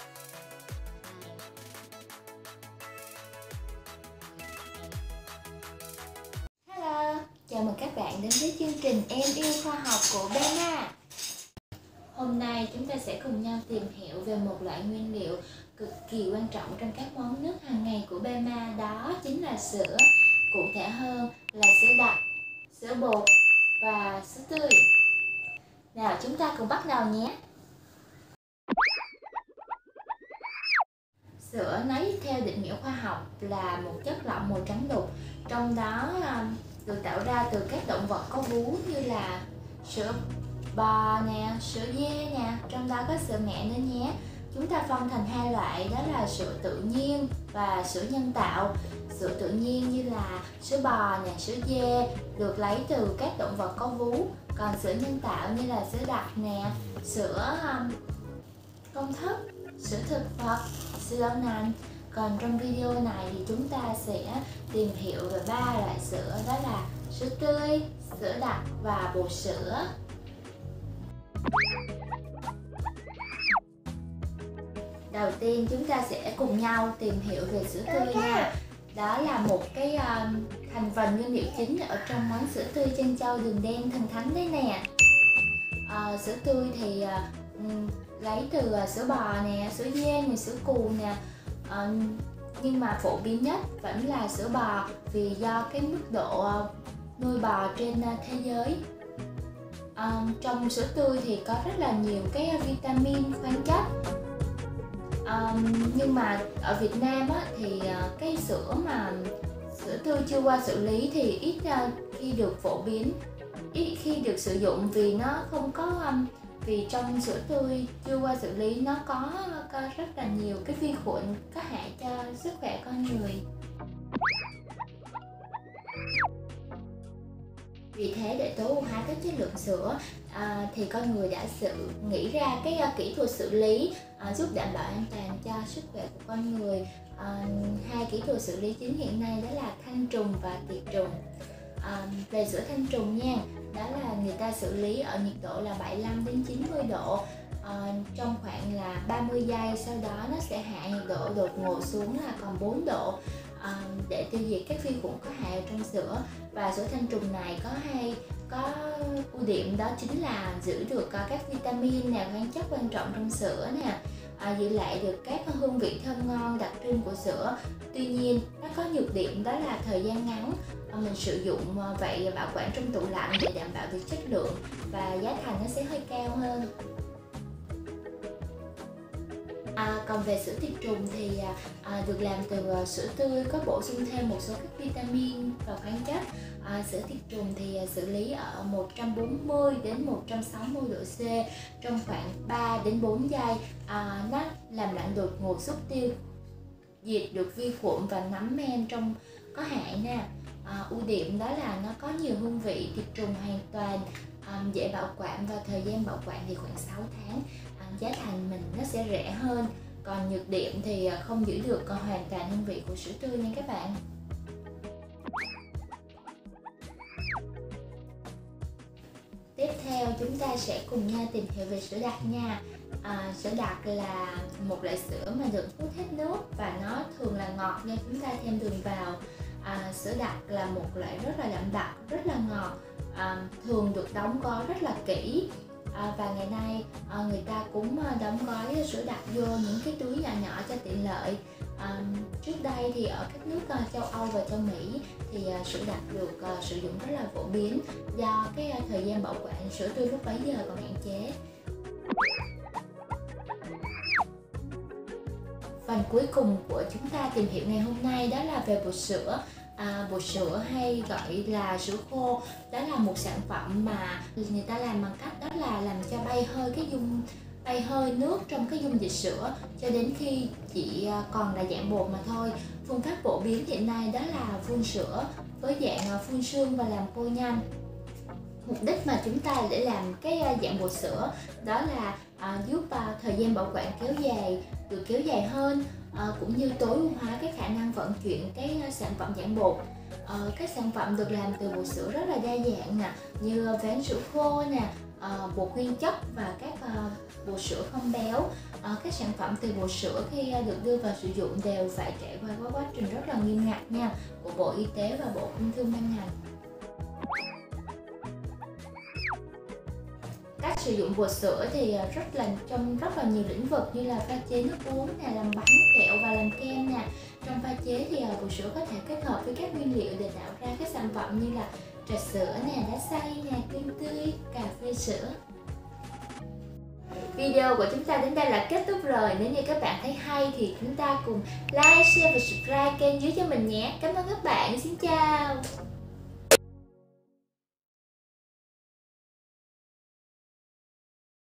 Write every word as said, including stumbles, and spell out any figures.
Hello, chào mừng các bạn đến với chương trình Em Yêu Khoa Học của Bema. Hôm nay chúng ta sẽ cùng nhau tìm hiểu về một loại nguyên liệu cực kỳ quan trọng trong các món nước hàng ngày của Bema, đó chính là sữa. Cụ thể hơn là sữa đặc, sữa bột và sữa tươi. Nào chúng ta cùng bắt đầu nhé. Sữa nói theo định nghĩa khoa học là một chất lỏng màu trắng đục, trong đó được tạo ra từ các động vật có vú như là sữa bò nè, sữa dê nè, trong đó có sữa mẹ nữa nhé. Chúng ta phân thành hai loại, đó là sữa tự nhiên và sữa nhân tạo. Sữa tự nhiên như là sữa bò nè, sữa dê được lấy từ các động vật có vú, còn sữa nhân tạo như là sữa đặc nè, sữa um, công thức, sữa thực vật, sữa đậu nành. Còn trong video này thì chúng ta sẽ tìm hiểu về ba loại sữa, đó là sữa tươi, sữa đặc và bột sữa. Đầu tiên chúng ta sẽ cùng nhau tìm hiểu về sữa tươi nha. Đó là một cái uh, thành phần nguyên liệu chính ở trong món sữa tươi trân châu đường đen thần thánh đấy nè. Uh, sữa tươi thì uh, lấy từ uh, sữa bò nè, sữa dê nè, sữa cừu nè. Uh, nhưng mà phổ biến nhất vẫn là sữa bò, vì do cái mức độ uh, nuôi bò trên uh, thế giới. Uh, trong sữa tươi thì có rất là nhiều cái vitamin, khoáng chất. Um, nhưng mà ở Việt Nam á, thì uh, cái sữa mà sữa tươi chưa qua xử lý thì ít uh, khi được phổ biến, ít khi được sử dụng, vì nó không có um, vì trong sữa tươi chưa qua xử lý nó có, có rất là nhiều cái vi khuẩn có hại cho sức khỏe con người. Vì thế để tối ưu hóa các chất lượng sữa à, thì con người đã sự nghĩ ra cái uh, kỹ thuật xử lý uh, giúp đảm bảo an toàn cho sức khỏe của con người. Uh, hai kỹ thuật xử lý chính hiện nay đó là thanh trùng và tiệt trùng. Uh, về sữa thanh trùng nha, đó là người ta xử lý ở nhiệt độ là bảy mươi lăm đến chín mươi độ uh, trong khoảng là ba mươi giây, sau đó nó sẽ hạ nhiệt độ đột ngột xuống là còn bốn độ. À, để tiêu diệt các vi khuẩn có hại trong sữa. Và sữa thanh trùng này có hay có ưu điểm, đó chính là giữ được các vitamin nè, khoáng chất quan trọng trong sữa nè, à, giữ lại được các hương vị thơm ngon đặc trưng của sữa. Tuy nhiên nó có nhược điểm, đó là thời gian ngắn à, mình sử dụng, vậy bảo quản trong tủ lạnh để đảm bảo được chất lượng và giá thành nó sẽ hơi cao hơn. À, còn về sữa tiệt trùng thì à, được làm từ à, sữa tươi, có bổ sung thêm một số các vitamin và khoáng chất. À, sữa tiệt trùng thì à, xử lý ở một trăm bốn mươi đến một trăm sáu mươi độ C trong khoảng ba đến bốn giây. À, nó làm lạnh đột ngột, giúp tiêu diệt được vi khuẩn và nấm men trong có hại nè. À, ưu điểm đó là nó có nhiều hương vị, tiệt trùng hoàn toàn um, dễ bảo quản và thời gian bảo quản thì khoảng sáu tháng. À, giá thành mình nó sẽ rẻ hơn. Còn nhược điểm thì không giữ được hoàn toàn hương vị của sữa tươi nha các bạn. Tiếp theo chúng ta sẽ cùng nhau tìm hiểu về sữa đặc nha. À, sữa đặc là một loại sữa mà được hút hết nước và nó thường là ngọt do chúng ta thêm đường vào. À, sữa đặc là một loại rất là đậm đặc, rất là ngọt, à, thường được đóng gói rất là kỹ. À, và ngày nay à, người ta cũng đóng gói sữa đặc vô những cái túi nhỏ nhỏ cho tiện lợi. À, trước đây thì ở các nước uh, châu Âu và châu Mỹ thì uh, sữa đặc được uh, sử dụng rất là phổ biến, do cái uh, thời gian bảo quản sữa tươi lúc bấy giờ còn hạn chế. Phần cuối cùng của chúng ta tìm hiểu ngày hôm nay đó là về bột sữa. À, bột sữa hay gọi là sữa khô, đó là một sản phẩm mà người ta làm bằng cách đó là làm cho bay hơi cái dung bay hơi nước trong cái dung dịch sữa cho đến khi chỉ còn là dạng bột mà thôi. Phương pháp phổ biến hiện nay đó là phun sữa với dạng phun sương và làm khô nhanh. Mục đích mà chúng ta để làm cái dạng bột sữa đó là à, giúp à, thời gian bảo quản kéo dài, được kéo dài hơn, à, cũng như tối ưu hóa cái khả năng vận chuyển cái sản phẩm dạng bột. À, các sản phẩm được làm từ bột sữa rất là đa dạng nè, như ván sữa khô nè, uh, bột nguyên chất và các uh, bột sữa không béo. Uh, các sản phẩm từ bột sữa khi uh, được đưa vào sử dụng đều phải trải qua quá quá trình rất là nghiêm ngặt nha, của Bộ Y tế và Bộ Công Thương ban hành. Cách sử dụng bột sữa thì rất là trong rất là nhiều lĩnh vực như là pha chế nước uống nè, làm bánh kẹo và làm kem nè. Trong pha chế thì bột sữa có thể kết hợp với các nguyên liệu để tạo ra các sản phẩm như là trà sữa nè, đá xay nè, kem tươi, cà phê sữa. Video của chúng ta đến đây là kết thúc rồi. Nếu như các bạn thấy hay thì chúng ta cùng like, share và subscribe kênh dưới cho mình nhé. Cảm ơn các bạn. Xin chào.